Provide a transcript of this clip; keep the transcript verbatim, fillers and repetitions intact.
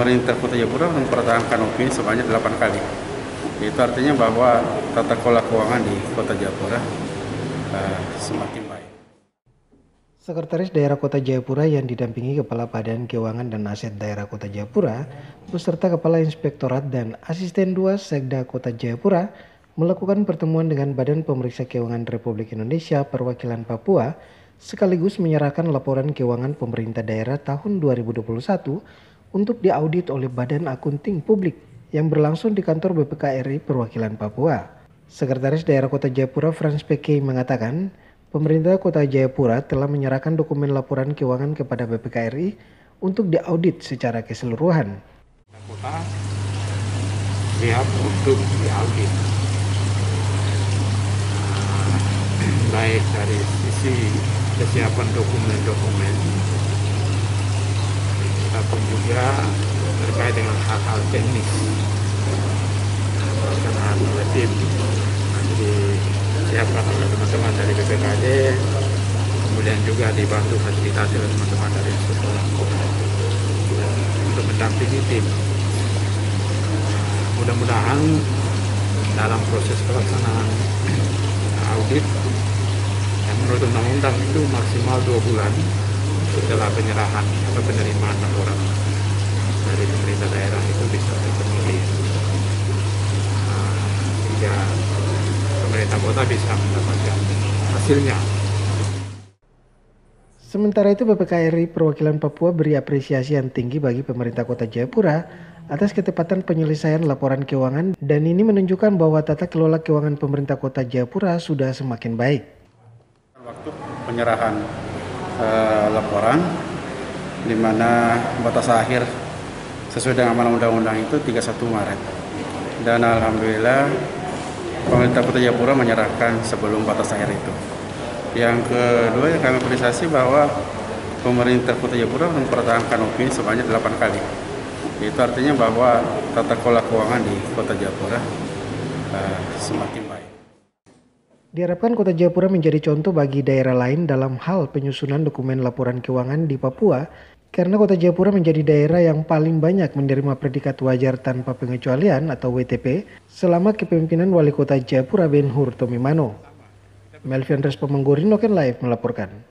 pemerintah Kota Jayapura mempertahankan opini sebanyak delapan kali. Itu artinya bahwa tata kelola keuangan di Kota Jayapura uh, semakin baik. Sekretaris Daerah Kota Jayapura yang didampingi Kepala Badan Keuangan dan Aset Daerah Kota Jayapura beserta Kepala Inspektorat dan Asisten dua Sekda Kota Jayapura melakukan pertemuan dengan Badan Pemeriksa Keuangan Republik Indonesia Perwakilan Papua sekaligus menyerahkan laporan keuangan pemerintah daerah tahun dua ribu dua puluh satu untuk diaudit oleh Badan Akunting Publik yang berlangsung di kantor B P K R I Perwakilan Papua. Sekretaris Daerah Kota Jayapura Frans P K mengatakan, pemerintah Kota Jayapura telah menyerahkan dokumen laporan keuangan kepada B P K R I untuk diaudit secara keseluruhan. Kota siap untuk diaudit, baik dari sisi kesiapan dokumen-dokumen ataupun juga terkait dengan hal-hal teknis pelaksanaan oleh tim. Jadi siapkan oleh teman-teman dari B P K D, kemudian juga dibantu fasilitasi oleh teman-teman dari sekolah untuk mendampingi tim. Mudah-mudahan dalam proses pelaksanaan audit yang menurut undang-undang itu maksimal dua bulan setelah penyerahan atau penerimaan laporan dari pemerintah daerah itu bisa terpenuhi, sehingga pemerintah kota bisa mendapatkan hasilnya. Sementara itu B P K R I Perwakilan Papua beri apresiasi yang tinggi bagi pemerintah Kota Jayapura atas ketepatan penyelesaian laporan keuangan dan ini menunjukkan bahwa tata kelola keuangan pemerintah Kota Jayapura sudah semakin baik. Waktu penyerahan uh, laporan di mana batas akhir sesuai dengan amanah undang-undang itu tiga puluh satu Maret. Dan alhamdulillah pemerintah Kota Jayapura menyerahkan sebelum batas akhir itu. Yang kedua yang kami apresiasi bahwa pemerintah Kota Jayapura mempertahankan opini sebanyak delapan kali. Itu artinya bahwa tata kelola keuangan di Kota Jayapura uh, semakin baik. Diharapkan Kota Jayapura menjadi contoh bagi daerah lain dalam hal penyusunan dokumen laporan keuangan di Papua karena Kota Jayapura menjadi daerah yang paling banyak menerima predikat wajar tanpa pengecualian atau W T P selama kepemimpinan Wali Kota Jayapura Ben Hur Tomimano. Melvian Respo Mengguri Noken Live melaporkan.